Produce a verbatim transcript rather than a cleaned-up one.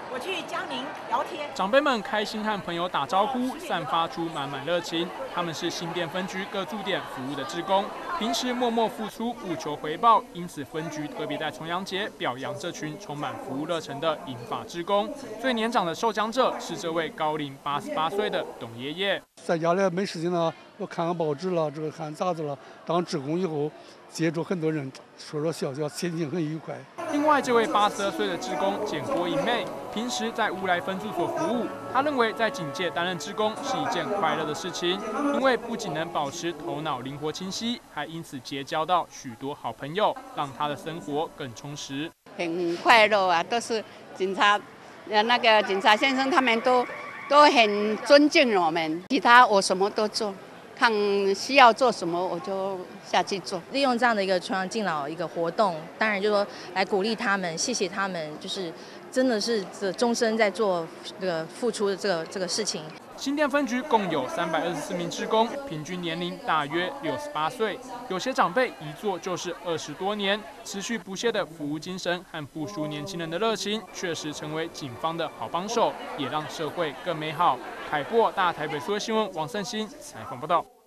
我去江宁聊天。 长辈们开心和朋友打招呼，散发出满满热情。他们是新店分局各驻点服务的志工，平时默默付出，不求回报，因此分局特别在重阳节表扬这群充满服务热忱的银发志工。最年长的受奖者是这位高龄八十八岁的董爷爷。 在家里没事情了，我看看报纸了，这个看杂志了。当志工以后，接触很多人，说说笑笑，心情很愉快。 另外，这位八十二岁的志工简郭银妹，平时在乌来分驻所服务。她认为在警界担任志工是一件快乐的事情，因为不仅能保持头脑灵活清晰，还因此结交到许多好朋友，让她的生活更充实。 很快乐啊，都是警察，呃，那个警察先生他们都都很尊敬我们。其他我什么都做。看需要做什么，我就下去做。 利用这样的一个重阳敬老一个活动，当然就说来鼓励他们，谢谢他们，就是真的是这终身在做这个付出的这个这个事情。 新店分局共有三百二十四名志工，平均年龄大约六十八岁，有些长辈一做就是二十多年，持续不懈的服务精神和付出年轻人的热情，确实成为警方的好帮手，也让社会更美好。凯擘大台北数位新闻王胜兴采访报道。